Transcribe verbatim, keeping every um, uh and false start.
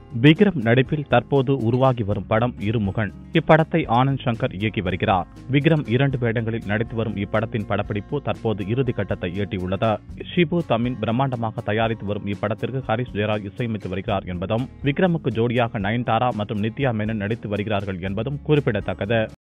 விக்ரம் நடிப்பில் தற்போது உருவாகி வரும் படம் இருமுகன். இப்படத்தை ஆனந்த் சங்கர் இயக்கி வருகிறார். விக்ரம் இரண்டு வேடங்களில் நடித்து வரும் இப்படத்தின் படப்பிடிப்பு தற்போது இறுதி கட்டத்தை எட்டியுள்ளது. ஷிபு தமின் பிரம்மாண்டமாக தயாரித்து வரும் இப்படத்திற்கு ஹரிஷ் ஜெயராஜ் இசையமைத்து வருகிறார் என்பதும், விக்ரமுக்கு ஜோடியாக நயன்தாரா மற்றும் நித்யா மேனன் நடித்து வருகிறார்கள் என்பதும் குறிப்பிடத்தக்கது.